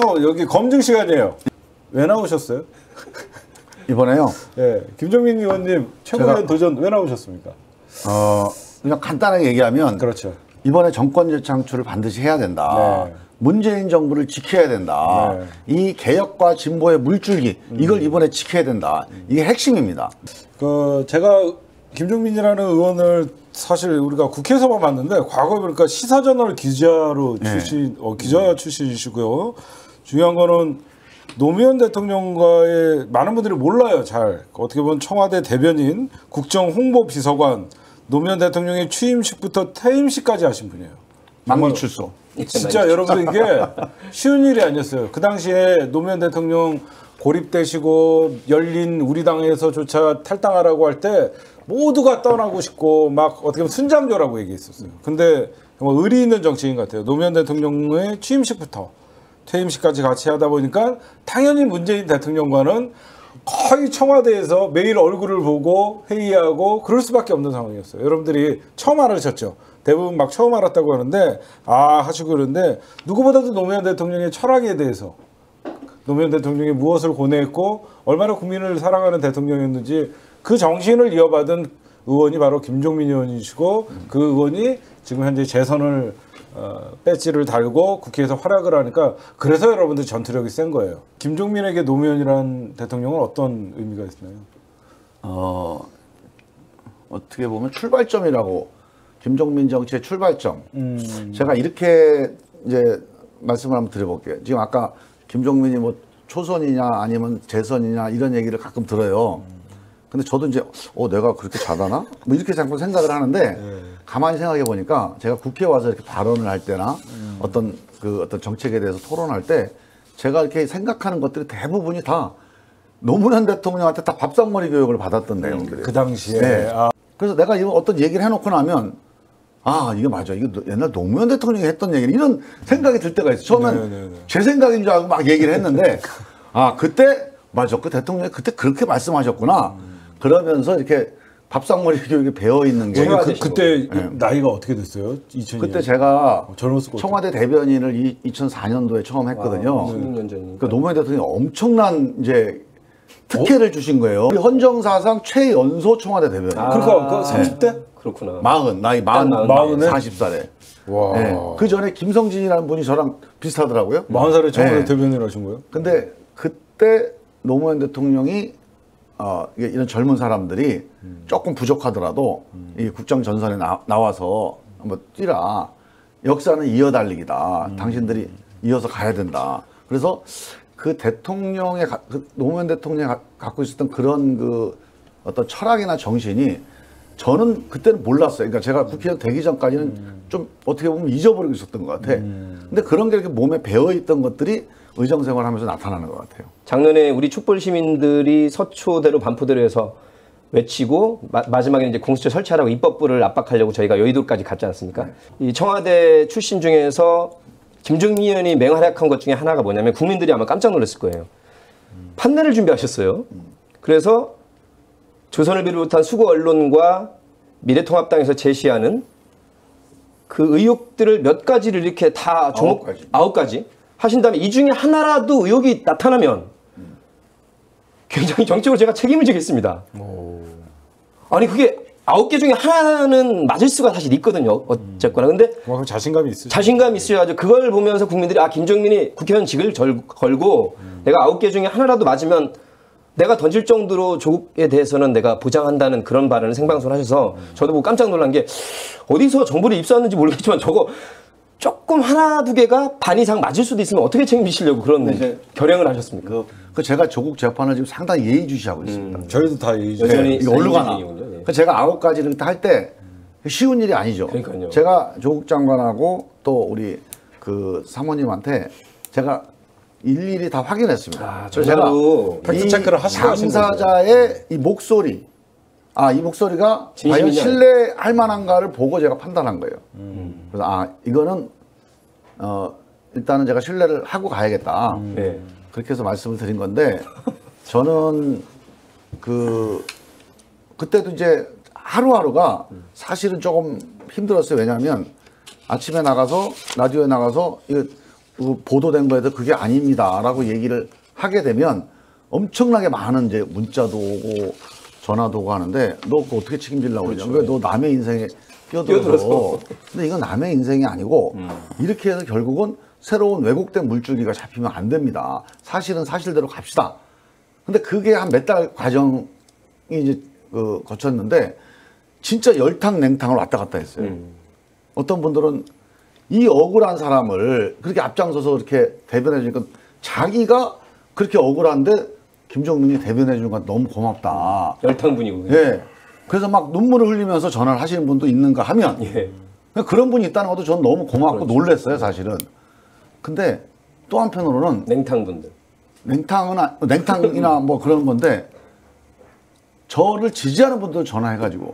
여기 검증 시간이에요. 왜 나오셨어요? 이번에요? 네, 김종민 의원님 최고위원 도전 왜 나오셨습니까? 그냥 간단하게 얘기하면 그렇죠. 이번에 정권 재창출을 반드시 해야 된다. 네. 문재인 정부를 지켜야 된다. 네. 이 개혁과 진보의 물줄기 이걸 이번에 지켜야 된다. 이게 핵심입니다. 제가 김종민이라는 의원을 사실 우리가 국회에서만 봤는데 과거에 보니까 시사저널 기자로 기자 출신이시고요. 중요한 거는 노무현 대통령과의 많은 분들이 몰라요. 잘 어떻게 보면 청와대 대변인, 국정홍보비서관, 노무현 대통령의 취임식부터 퇴임식까지 하신 분이에요. 막리 출소. 진짜 여러분들 이게 쉬운 일이 아니었어요. 그 당시에 노무현 대통령 고립되시고 열린 우리 당에서조차 탈당하라고 할 때 모두가 떠나고 싶고 막 어떻게 보면 순장조라고 얘기했었어요. 근데 정말 의리 있는 정치인 같아요. 노무현 대통령의 취임식부터 퇴임식까지 같이 하다 보니까 당연히 문재인 대통령과는 거의 청와대에서 매일 얼굴을 보고 회의하고 그럴 수밖에 없는 상황이었어요. 여러분들이 처음 알으셨죠? 대부분 막 처음 알았다고 하는데 하시고 그러는데 누구보다도 노무현 대통령의 철학에 대해서 노무현 대통령이 무엇을 고뇌했고 얼마나 국민을 사랑하는 대통령이었는지 그 정신을 이어받은 의원이 바로 김종민 의원이시고 그 의원이 지금 현재 재선을 배지를 달고 국회에서 활약을 하니까 그래서 여러분들 전투력이 센 거예요. 김종민에게 노무현이라는 대통령은 어떤 의미가 있나요? 어떻게 보면 출발점이라고 김종민 정치의 출발점. 제가 이렇게 이제 말씀을 한번 드려볼게요. 지금 아까 김종민이 뭐 초선이냐 아니면 재선이냐 이런 얘기를 가끔 들어요. 근데 저도 이제 내가 그렇게 잘하나? 뭐 이렇게 자꾸 생각을 하는데 가만히 생각해 보니까 제가 국회에 와서 이렇게 발언을 할 때나 어떤 정책에 대해서 토론할 때 제가 이렇게 생각하는 것들이 대부분이 다 노무현 대통령한테 다 밥상머리 교육을 받았던 내용들이에요. 그 당시에. 네. 그래서 내가 이거 어떤 얘기를 해놓고 나면 이게 맞아. 이거 옛날 노무현 대통령이 했던 얘기는 이런 생각이 들 때가 있어요. 처음엔 제 생각인 줄 알고 막 얘기를 했는데 그때 맞아. 그 대통령이 그때 그렇게 말씀하셨구나. 그러면서 이렇게 밥상머리 교육에 배어 있는 게 그때 나이가 어떻게 됐어요? 2000년. 그때 제가 젊었을 것 청와대 대변인을 2004년도에 처음 했거든요. 16년 전이니까. 그 노무현 대통령이 엄청난 이제 특혜를 주신 거예요. 헌정사상 최연소 청와대 대변인. 그러니까 30대? 그렇구나. 나이 40살에. 와. 네. 그 전에 김성진이라는 분이 저랑 비슷하더라고요. 40살에 청와대 대변인을 하신 거예요? 근데 그때 노무현 대통령이 이런 젊은 사람들이 조금 부족하더라도 이 국정 전선에 나와서 한번 뛰라. 역사는 이어달리기다. 당신들이 이어서 가야 된다. 그래서 그 대통령의 노무현 대통령이 갖고 있었던 그런 어떤 철학이나 정신이 저는 그때는 몰랐어요. 그러니까 제가 국회의원 되기 전까지는 좀 어떻게 보면 잊어버리고 있었던 것 같아. 근데 그런 게 이렇게 몸에 배어 있던 것들이 의정생활하면서 나타나는 것 같아요. 작년에 우리 촛불 시민들이 서초대로 반포대로 해서 외치고 마지막에 이제 공수처 설치하라고 입법부를 압박하려고 저희가 여의도까지 갔지 않습니까? 네. 이 청와대 출신 중에서 김종민 의원이 맹활약한 것 중에 하나가 뭐냐면 국민들이 아마 깜짝 놀랐을 거예요. 판넬을 준비하셨어요. 그래서 조선을 비롯한 수구 언론과 미래통합당에서 제시하는 그 의혹들을 몇 가지를 이렇게 다 9가지 하신 다음에 이 중에 하나라도 의혹이 나타나면 굉장히 정책으로 제가 책임을 지겠습니다. 아니 그게 9개 중에 하나는 맞을 수가 사실 있거든요. 어쨌거나. 근데 자신감이 있으시죠. 자신감이 있어야죠. 그걸 보면서 국민들이 김종민이 국회의원직을 걸고 내가 9개 중에 하나라도 맞으면 내가 던질 정도로 조국에 대해서는 내가 보장한다는 그런 발언을 생방송을 하셔서 저도 보고 깜짝 놀란 게 어디서 정보를 입수했는지 모르겠지만 저거 조금 하나 두 개가 반 이상 맞을 수도 있으면 어떻게 책임지시려고 그런 결행을 하셨습니까? 제가 조국 재판을 지금 상당히 예의주시하고 있습니다. 저희도 다 예의주시. 여전히 이거 어디가나. 제가 9가지를 할 때 쉬운 일이 아니죠. 그러니까요. 제가 조국 장관하고 또 우리 그 사모님한테 제가 일일이 다 확인했습니다. 그래서 제가 팩트 체크를 하시고 당사자의 이 목소리, 이 목소리가 과연 신뢰할 만한가를 보고 제가 판단한 거예요. 그래서 이거는 일단은 제가 신뢰를 하고 가야겠다. 네. 그렇게 해서 말씀을 드린 건데 저는 그때도 이제 하루하루가 사실은 조금 힘들었어요. 왜냐하면 아침에 나가서 라디오에 나가서 이거 보도된 거에서 그게 아닙니다라고 얘기를 하게 되면 엄청나게 많은 이제 문자도 오고 전화도 오고 하는데 너 그거 어떻게 책임지려고 그러냐? 왜 너 남의 인생에 끼어들어서? 근데 이건 남의 인생이 아니고 이렇게 해서 결국은 새로운 왜곡된 물줄기가 잡히면 안 됩니다. 사실은 사실대로 갑시다. 근데 그게 한 몇 달 과정이 이제 거쳤는데 진짜 열탕 냉탕을 왔다 갔다 했어요. 어떤 분들은 이 억울한 사람을 그렇게 앞장서서 이렇게 대변해 주니까 자기가 그렇게 억울한데 김종민이 대변해 주는 건 너무 고맙다. 열탕 분이고. 예. 그래서 막 눈물을 흘리면서 전화를 하시는 분도 있는가 하면 예. 그런 분이 있다는 것도 저는 너무 고맙고 그렇죠. 놀랐어요, 사실은. 근데 또 한편으로는 냉탕 분들. 냉탕이나 뭐 그런 건데 저를 지지하는 분들 전화해가지고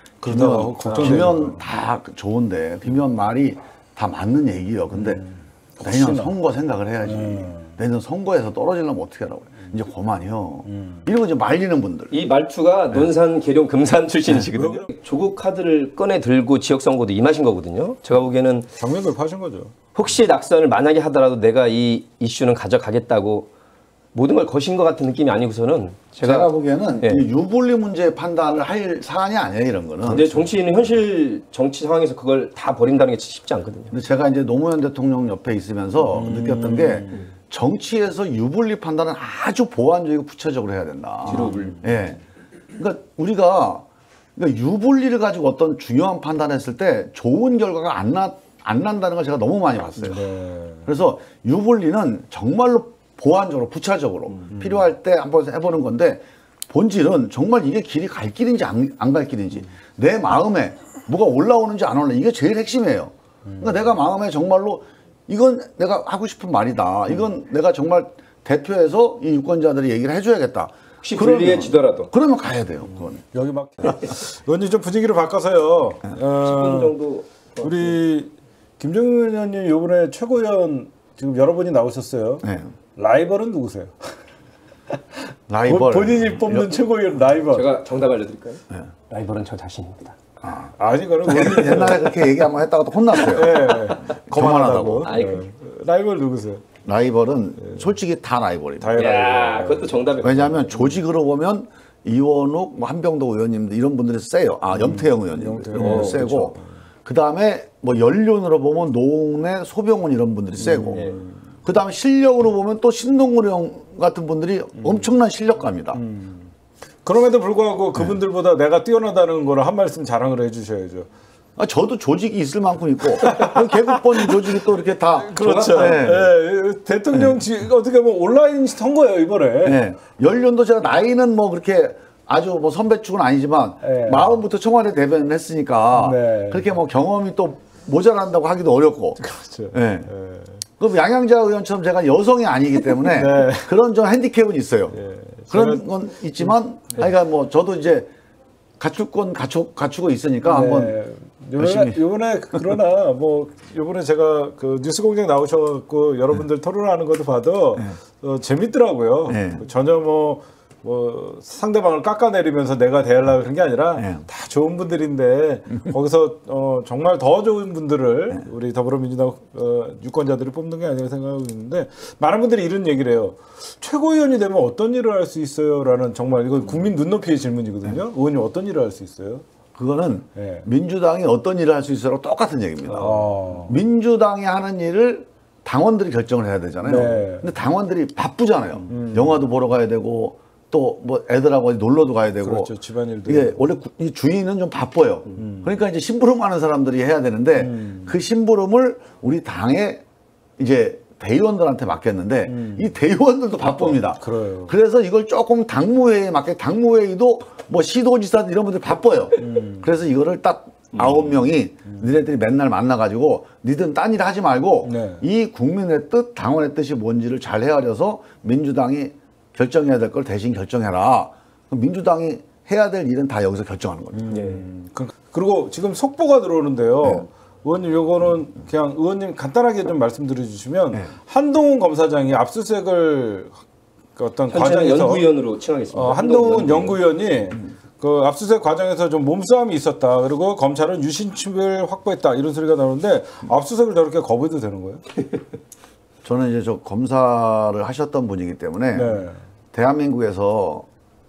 비면 다 좋은데 비면 말이 다 맞는 얘기예요. 근데 내년 선거 생각을 해야지. 내년 선거에서 떨어지려면 어떻게 하라고 그래. 이제 그만이요. 이러고 이제 말리는 분들. 이 말투가 논산, 계룡, 금산 출신이시거든요. 조국 카드를 꺼내 들고 지역 선거도 임하신 거거든요. 제가 보기에는 정면 돌파하신 거죠. 혹시 낙선을 만약에 하더라도 내가 이 이슈는 가져가겠다고 모든 걸 거신 것 같은 느낌이 아니고서는 제가 보기에는 예. 이 유불리 문제 판단을 할 사안이 아니에요, 이런 거는. 근데 정치인은 현실 정치 상황에서 그걸 다 버린다는 게 쉽지 않거든요. 근데 제가 이제 노무현 대통령 옆에 있으면서 느꼈던 게 정치에서 유불리 판단은 아주 보완적이고 구체적으로 해야 된다. 예. 그러니까 우리가 유불리를 가지고 어떤 중요한 판단했을 때 좋은 결과가 안 난다는 걸 제가 너무 많이 봤어요. 네. 그래서 유불리는 정말로 보완적으로 부차적으로 필요할 때 한번 해보는 건데 본질은 정말 이게 길이 갈 길인지 안 갈 길인지 내 마음에 뭐가 올라오는지 안 올라 이게 제일 핵심이에요. 그러니까 내가 마음에 정말로 이건 내가 하고 싶은 말이다. 이건 내가 정말 대표해서 이 유권자들이 얘기를 해줘야겠다. 혹시 불리해지더라도. 그러면 가야 돼요. 그건. 여기 막 의원님 좀 분위기를 바꿔서요. 10분 정도. 우리 김종민 의원님 이번에 최고위원 지금 여러분이 나오셨어요. 네. 라이벌은 누구세요? 라이벌. 본인이 뽑는 최고위원 라이벌. 제가 정답 알려드릴까요? 네. 라이벌은 저 자신입니다. 아니 그럼 옛날에 그렇게 얘기 한번 했다가 또 혼났어요. 네. 거만하다고. 라이벌 누구세요? 라이벌은 솔직히 다 라이벌입니다. 다 야, 그것도 정답이에요. 왜냐하면 조직으로 보면 이원욱, 뭐 한병도 의원님들 이런 분들이 세요. 염태영 의원님 이런 분들 세고 그렇죠. 그 다음에 뭐 연륜으로 보면 노웅래, 소병훈 이런 분들이 세고 그 다음에 실력으로 보면 또 신동훈 형 같은 분들이 엄청난 실력가입니다. 그럼에도 불구하고 그분들보다 내가 뛰어나다는 거를 한 말씀 자랑을 해주셔야죠. 저도 조직이 있을 만큼 있고 개국본 조직이 또 이렇게 다 그렇죠. 네. 네. 대통령 어떻게 보면 온라인 선거예요 이번에. 네. 연륜도 제가 나이는 뭐 그렇게 아주 뭐 선배 축은 아니지만 네. 마음부터 청와대 대변을 했으니까 네. 그렇게 뭐 경험이 또 모자란다고 하기도 어렵고. 그렇죠. 네. 그럼 양양자 의원처럼 제가 여성이 아니기 때문에 네. 그런 좀 핸디캡은 있어요. 네. 그런 건 있지만, 그러니까 뭐 저도 이제 갖출 갖추고 있으니까 한번 요번에 그러나 뭐 요번에 제가 그 뉴스공장 나오셔갖고 여러분들 토론하는 것도 봐도 재밌더라고요. 전혀 뭐 상대방을 깎아내리면서 내가 대하려고 그런 게 아니라 다 좋은 분들인데 거기서 정말 더 좋은 분들을 우리 더불어민주당 유권자들이 뽑는 게 아니라 생각하고 있는데 많은 분들이 이런 얘기를 해요. 최고위원이 되면 어떤 일을 할 수 있어요? 라는 정말 이거 국민 눈높이의 질문이거든요. 의원님 어떤 일을 할 수 있어요? 그거는 민주당이 어떤 일을 할 수 있어요? 똑같은 얘기입니다. 민주당이 하는 일을 당원들이 결정을 해야 되잖아요. 근데 당원들이 바쁘잖아요. 영화도 보러 가야 되고 또 뭐 애들하고 놀러도 가야 되고. 그렇죠. 집안일도. 이게 원래 이 주인은 좀 바빠요. 그러니까 이제 심부름하는 사람들이 해야 되는데 그 심부름을 우리 당의 이제 대의원들한테 맡겼는데 이 대의원들도 바쁩니다. 그래요. 그래서 이걸 조금 당무회의에 당무회의도 뭐 시도지사들 이런 분들 바빠요. 그래서 이거를 딱 9명이 니네들이 맨날 만나가지고 니들은 딴 일 하지 말고 이 국민의 뜻, 당원의 뜻이 뭔지를 잘 헤아려서 민주당이 결정해야 될 걸 대신 결정해라. 그럼 민주당이 해야 될 일은 다 여기서 결정하는 겁니다. 그리고 지금 속보가 들어오는데요. 의원님 요거는 그냥 의원님 간단하게 좀 말씀드려 주시면 한동훈 검사장이 압수수색을 어떤 과정에서 연구위원으로 칭하겠습니다. 한동훈 연구위원이 그 압수수색 과정에서 좀 몸싸움이 있었다. 그리고 검찰은 유심칩을 확보했다. 이런 소리가 나오는데 압수수색을 저렇게 거부해도 되는 거예요? 저는 이제 저 검사를 하셨던 분이기 때문에 네. 대한민국에서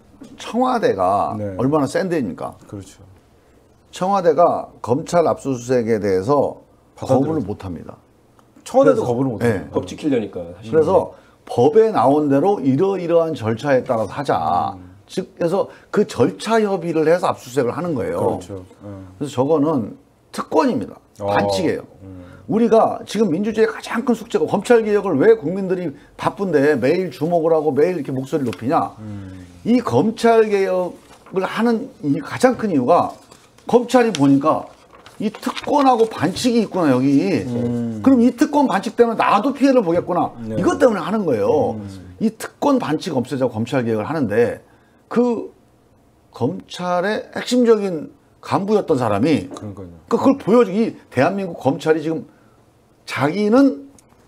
청와대가 네. 얼마나 센 데입니까? 그렇죠. 청와대가 검찰 압수수색에 대해서 거부를 못 합니다. 청와대도 거부를 못 해요. 네. 법 지키려니까. 사실. 그래서 법에 나온 대로 이러이러한 절차에 따라서 하자. 즉, 그래서 그 절차 협의를 해서 압수수색을 하는 거예요. 그렇죠. 그래서 저거는 특권입니다. 반칙이에요. 우리가 지금 민주주의의 가장 큰 숙제가 검찰 개혁을 왜 국민들이 바쁜데 매일 주목을 하고 매일 이렇게 목소리를 높이냐. 이 검찰 개혁을 하는 이 가장 큰 이유가 검찰이 보니까 이 특권하고 반칙이 있구나 여기. 그럼 이 특권 반칙 때문에 나도 피해를 보겠구나. 네. 이것 때문에 하는 거예요. 이 특권 반칙 없애자고 검찰 개혁을 하는데 그 검찰의 핵심적인 간부였던 사람이 그러니까요. 그걸 보여주. 이 대한민국 검찰이 지금 자기는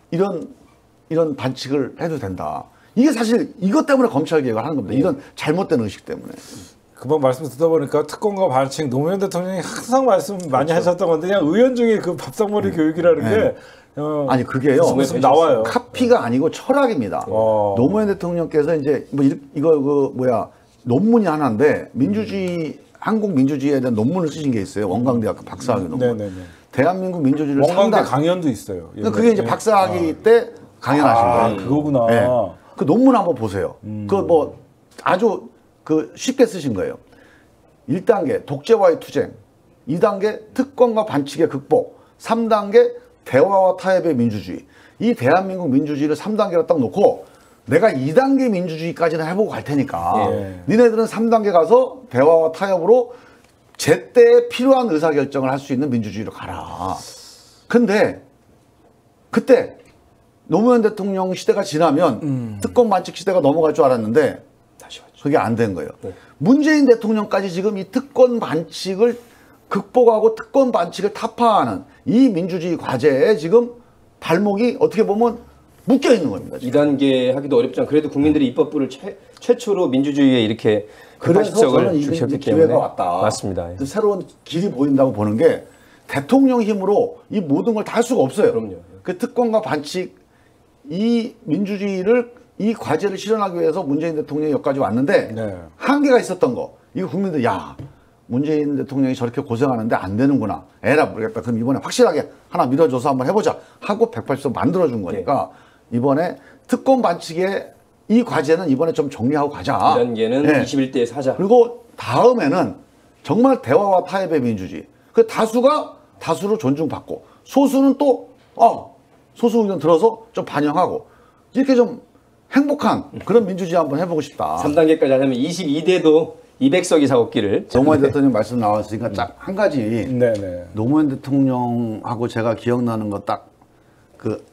이런 반칙을 해도 된다. 이게 사실 이것 때문에 검찰 개혁을 하는 겁니다. 이런 잘못된 의식 때문에. 금방 말씀 듣다 보니까 특권과 반칙 노무현 대통령이 항상 말씀 많이 하셨던 건데 그냥 의원 중에 그 밥상머리 교육이라는 게 아니 그게요. 나와요. 카피가 아니고 철학입니다. 노무현 대통령께서 이제 뭐 이거 그 뭐야 논문이 하나인데 민주주의 한국 민주주의에 대한 논문을 쓰신 게 있어요. 원광대학교 박사학위 논문. 네네네. 대한민국 민주주의를 원광대 상당. 강연도 있어요. 그게 이제 박사학위 때 강연하신 거예요. 그거구나. 네. 그 논문 한번 보세요. 그 뭐 아주 그 쉽게 쓰신 거예요. 1단계 독재와의 투쟁, 2단계 특권과 반칙의 극복, 3단계 대화와 타협의 민주주의. 이 대한민국 민주주의를 3단계로 딱 놓고 내가 2단계 민주주의까지는 해보고 갈 테니까 니네들은 3단계 가서 대화와 타협으로 제때 필요한 의사결정을 할 수 있는 민주주의로 가라. 근데 그때 노무현 대통령 시대가 지나면 특권 반칙 시대가 넘어갈 줄 알았는데 다시 왔죠. 그게 안 된 거예요. 문재인 대통령까지 지금 이 특권 반칙을 극복하고 특권 반칙을 타파하는 이 민주주의 과제에 지금 발목이 어떻게 보면 묶여 있는 겁니다. 지금. 2단계 하기도 어렵지만 그래도 국민들이 입법부를 최초로 민주주의에 이렇게 그래서 저는 이 주셨기 기회가 때문에 왔다. 맞습니다. 또 새로운 길이 보인다고 보는 게 대통령 힘으로 이 모든 걸 다 할 수가 없어요. 그럼요. 그 특권과 반칙 이 민주주의를 이 과제를 실현하기 위해서 문재인 대통령이 여기까지 왔는데 네. 한계가 있었던 거. 이거 국민들 야 문재인 대통령이 저렇게 고생하는데 안 되는구나. 에라 모르겠다. 그럼 이번에 확실하게 하나 밀어줘서 한번 해보자 하고 180도 만들어준 거니까 이번에 특권 반칙의 이 과제는 이번에 좀 정리하고 가자. 2단계는 네. 21대에서 하자. 그리고 다음에는 정말 대화와 타협의 민주주의. 그 다수가 다수로 존중받고 소수는 또 소수 의견 들어서 좀 반영하고 이렇게 좀 행복한 그런 민주주의 한번 해보고 싶다. 3단계까지 하려면 22대도 200석 이상 없기를. 노무현 대통령 말씀 나왔으니까 딱 한 가지 네네. 노무현 대통령하고 제가 기억나는 거 딱 그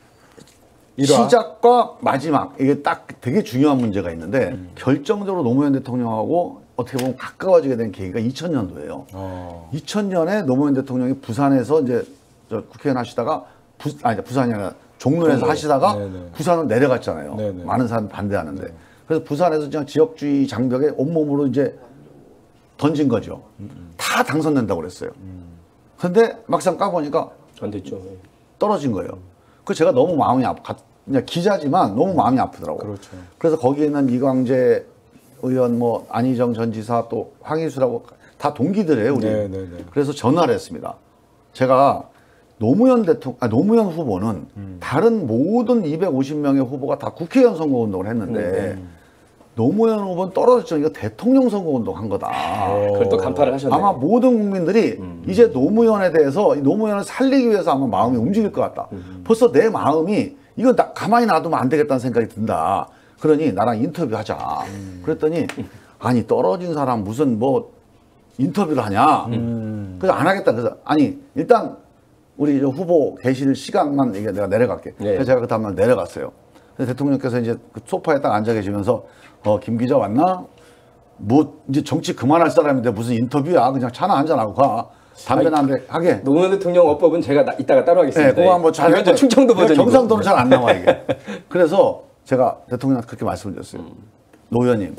일화. 시작과 마지막 이게 딱 되게 중요한 문제가 있는데 결정적으로 노무현 대통령하고 어떻게 보면 가까워지게 된 계기가 2000년도예요. 2000년에 노무현 대통령이 부산에서 이제 저 국회의원 하시다가 부산이 아니라 종로에서 하시다가 네네. 부산으로 내려갔잖아요. 네네. 많은 사람이 반대하는데. 그래서 부산에서 그냥 지역주의 장벽에 온몸으로 이제 던진 거죠. 다 당선된다고 그랬어요. 그런데 막상 까보니까 안 됐죠. 떨어진 거예요. 그 제가 너무 마음이 그냥 기자지만 너무 마음이 아프더라고요. 그렇죠. 그래서 거기에 있는 이광재 의원, 뭐 안희정 전 지사 또 황희수라고 다 동기들이에요, 우리. 네네네. 그래서 전화를 했습니다. 제가 노무현 후보는 다른 모든 250명의 후보가 다 국회의원 선거운동을 했는데 노무현 후보는 떨어졌죠. 이거 대통령 선거운동 한 거다. 그걸 또 간파를 하셨네요. 아마 모든 국민들이 이제 노무현에 대해서 이 노무현을 살리기 위해서 아마 마음이 움직일 것 같다. 벌써 내 마음이 이건 가만히 놔두면 안 되겠다는 생각이 든다. 그러니 나랑 인터뷰하자. 그랬더니 아니 떨어진 사람 무슨 뭐 인터뷰를 하냐. 그래서 안 하겠다. 그래서 아니 일단 우리 후보 계실 시간만 내가 내려갈게. 네. 그래서 제가 그 다음날 내려갔어요. 그래서 대통령께서 이제 그 소파에 딱 앉아 계시면서 김 기자 왔나? 뭐 이제 정치 그만할 사람인데 무슨 인터뷰야? 그냥 차나 한잔 하고 가. 담배나 한 대 하게. 노무현 대통령 어법은 제가 이따가 따로 하겠습니다. 네, 그거 한번 잘 이건 좀 충청도 버전. 경상도는 잘 안 나와 이게. 그래서 제가 대통령한테 그렇게 말씀을 드렸어요. 노 의원님,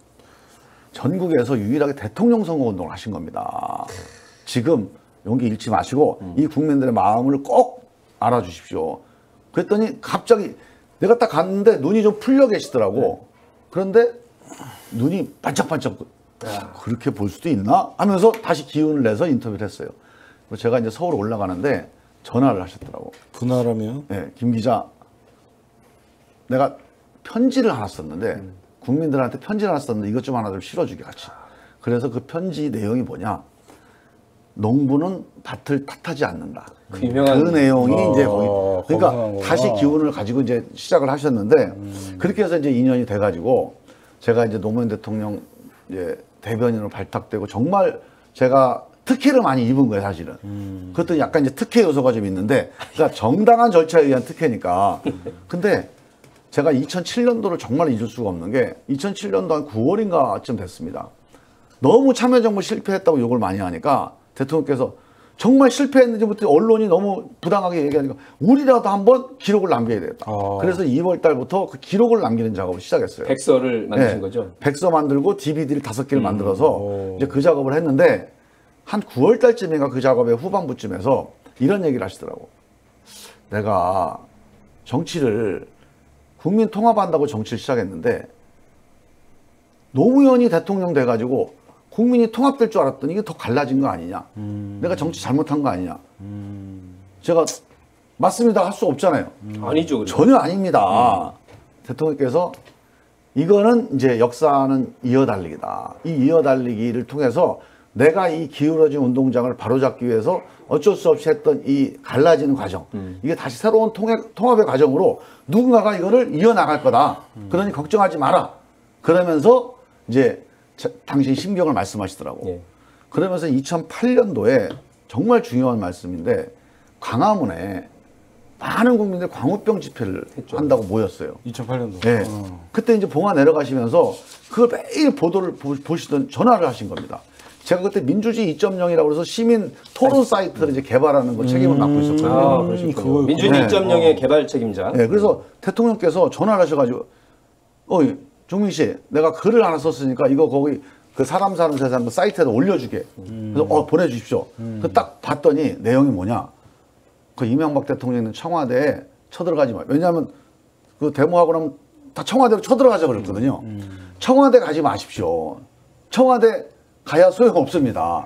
전국에서 유일하게 대통령 선거 운동을 하신 겁니다. 지금 용기 잃지 마시고 이 국민들의 마음을 꼭 알아주십시오. 그랬더니 갑자기 내가 딱 갔는데 눈이 좀 풀려 계시더라고. 그런데 눈이 반짝반짝 그렇게 볼 수도 있나 하면서 다시 기운을 내서 인터뷰를 했어요. 그래서 제가 이제 서울 올라가는데 전화를 하셨더라고. 분할하면 네, 김 기자, 내가 편지를 하나 썼는데 국민들한테 편지를 하나 썼는데 이것 좀 하나 좀 실어주게 같이. 그래서 그 편지 내용이 뭐냐? 농부는 밭을 탓하지 않는다. 그 유명한 그 내용이 이제 거기 거기서 그러니까 나온 다시 거구나. 기운을 가지고 이제 시작을 하셨는데 그렇게 해서 이제 2년이 돼가지고 제가 이제 노무현 대통령 이제 대변인으로 발탁되고 정말 제가 특혜를 많이 입은 거예요, 사실은. 그것도 약간 이제 특혜 요소가 좀 있는데, 그러니까 정당한 절차에 의한 특혜니까. 근데 제가 2007년도를 정말 잊을 수가 없는 게 2007년도 한 9월인가쯤 됐습니다. 너무 참여정부 실패했다고 욕을 많이 하니까 대통령께서 정말 실패했는지부터 언론이 너무 부당하게 얘기하니까 우리라도 한번 기록을 남겨야 되겠다. 그래서 2월 달부터 그 기록을 남기는 작업을 시작했어요. 백서를 만드신 네. 거죠? 백서 만들고 DVD를 5개를 만들어서 이제 그 작업을 했는데 한 9월 달쯤인가 그 작업의 후반부쯤에서 이런 얘기를 하시더라고. 내가 정치를 국민 통합한다고 정치를 시작했는데 노무현이 대통령 돼가지고 국민이 통합될 줄 알았더니 이게 더 갈라진 거 아니냐. 내가 정치 잘못한 거 아니냐. 제가 맞습니다 할 수 없잖아요. 아니죠. 그리고. 전혀 아닙니다. 대통령께서 이거는 이제 역사는 이어달리기다. 이 이어달리기를 통해서 내가 이 기울어진 운동장을 바로잡기 위해서 어쩔 수 없이 했던 이 갈라지는 과정, 이게 다시 새로운 통합의 과정으로 누군가가 이거를 이어나갈 거다. 그러니 걱정하지 마라. 그러면서 이제 당신 심경을 말씀하시더라고. 예. 그러면서 2008년도에 정말 중요한 말씀인데 광화문에 많은 국민들이 광우병 집회를 한다고 모였어요. 2008년도. 네. 그때 이제 봉화 내려가시면서 그걸 매일 보도를 보시던 전화를 하신 겁니다. 제가 그때 민주주의 2.0이라고 해서 시민 토론 사이트를 이제 개발하는 거 책임을 맡고 있었거든요. 아, 그러시군요. 그거- 민주주의 네. 2.0의 개발 책임자. 네, 그래서 대통령께서 전화를 하셔가지고, 종민 씨, 내가 글을 하나 썼으니까 이거 거기 그 사람 사는 세상 그 사이트에다 올려주게. 그래서 보내주십시오. 그 딱 봤더니 내용이 뭐냐? 그 이명박 대통령은 청와대에 쳐들어가지 마. 왜냐하면 그 데모하고 나면 다 청와대로 쳐들어가자 그랬거든요. 청와대 가지 마십시오. 청와대 가야 소용없습니다.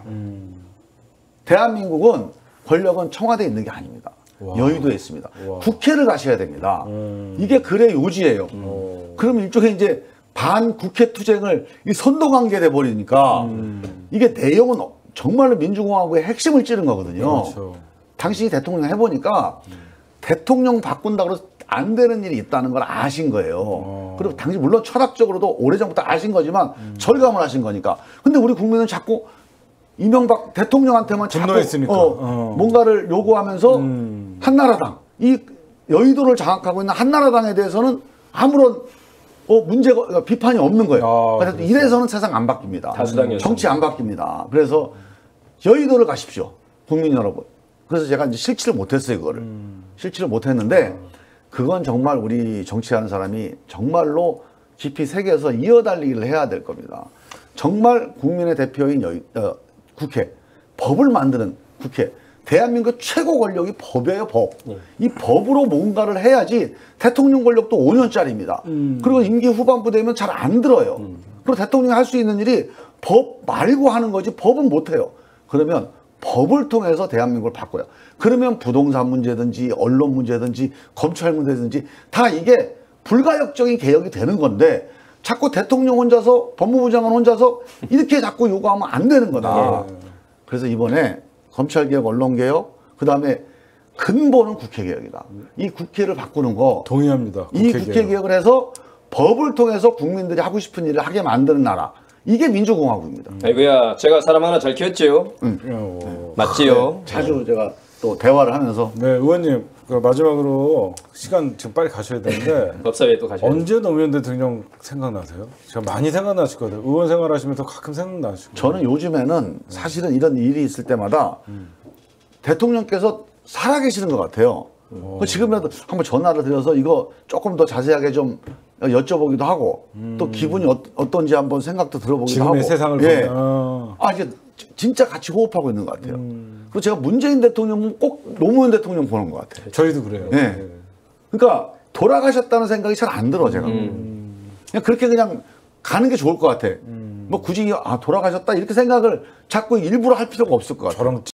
대한민국은 권력은 청와대에 있는 게 아닙니다. 여의도에 있습니다. 국회를 가셔야 됩니다. 이게 글의 요지예요. 그러면 일종의 이제 반국회 투쟁을 이 선도관계 돼 버리니까 이게 내용은 정말로 민주공화국의 핵심을 찌른 거거든요. 그렇죠. 당신이 대통령 해보니까 대통령 바꾼다고 해서 안 되는 일이 있다는 걸 아신 거예요. 그리고 당시 물론 철학적으로도 오래전부터 아신 거지만 절감을 하신 거니까. 근데 우리 국민은 자꾸 이명박 대통령한테만 자꾸 분노했으니까. 뭔가를 요구하면서 한나라당, 이 여의도를 장악하고 있는 한나라당에 대해서는 아무런 문제가 그러니까 비판이 없는 거예요. 그래서 이래서는 세상 안 바뀝니다. 다수당이었죠. 정치 안 바뀝니다. 그래서 여의도를 가십시오, 국민 여러분. 그래서 제가 이제 실치를 못했어요, 그거를. 실치를 못했는데 그건 정말 우리 정치하는 사람이 정말로 깊이 새겨서 이어달리기를 해야 될 겁니다. 정말 국민의 대표인 국회, 법을 만드는 국회, 대한민국 최고 권력이 법이에요, 법. 이 법으로 뭔가를 해야지 대통령 권력도 5년짜리입니다. 그리고 임기 후반부 되면 잘 안 들어요. 그리고 대통령이 할 수 있는 일이 법 말고 하는 거지 법은 못 해요. 그러면 법을 통해서 대한민국을 바꿔요. 그러면 부동산 문제든지 언론 문제든지 검찰 문제든지 다 이게 불가역적인 개혁이 되는 건데 자꾸 대통령 혼자서 법무부 장관 혼자서 이렇게 자꾸 요구하면 안 되는 거다. 그래서 이번에 검찰개혁, 언론개혁, 그다음에 근본은 국회개혁이다. 이 국회를 바꾸는 거 동의합니다. 이 국회개혁을 해서 법을 통해서 국민들이 하고 싶은 일을 하게 만드는 나라. 이게 민주공화국입니다. 아이고야, 제가 사람 하나 잘 키웠지요. 맞지요. 자주 제가 또 대화를 하면서 네, 의원님 그 마지막으로 시간 지금 빨리 가셔야 되는데 법사위에 또 가셔야 돼요. 언제 노무현 대통령 생각나세요? 제가 많이 생각나실 거예요. 의원 생활하시면서 가끔 생각나실 거예요. 저는 요즘에는 사실은 이런 일이 있을 때마다 대통령께서 살아계시는 것 같아요. 지금이라도 한번 전화를 드려서 이거 조금 더 자세하게 좀 여쭤보기도 하고 또 기분이 어떤지 한번 생각도 들어보기도 하고. 지금의 세상을 예. 보면 이게 진짜 같이 호흡하고 있는 것 같아요. 그리고 제가 문재인 대통령은 꼭 노무현 대통령 보는 것 같아요. 저희도 그래요. 예. 네. 그러니까 돌아가셨다는 생각이 잘 안 들어 제가. 그냥 그렇게 그냥 가는 게 좋을 것 같아. 뭐 굳이 돌아가셨다 이렇게 생각을 자꾸 일부러 할 필요가 없을 것 같아. 저랑